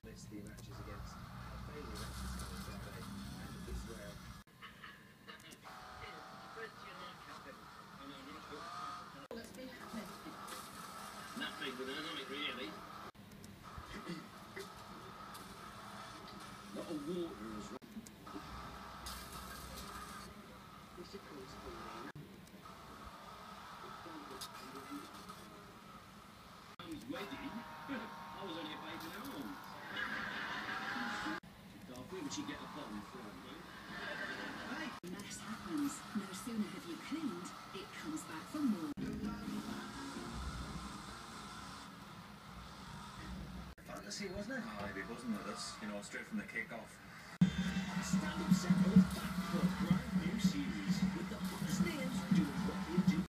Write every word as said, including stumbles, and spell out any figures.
Miss the matches against Albania matches coming Saturday, and Israel. Let's be happy. Nothing with her, not really. Lot of water as well. Mister Cole's calling. His wedding? I was only a baby at home. Where would she get a bottle from, mate? Hey! Mess happens. No sooner have you cleaned, it comes back for more. Fantasy, wasn't it? Oh, maybe it wasn't with us, you know, straight from the kick-off.